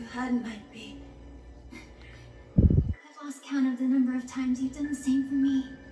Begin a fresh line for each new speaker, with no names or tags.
had might be. I've lost count of the number of times you've done the same for me.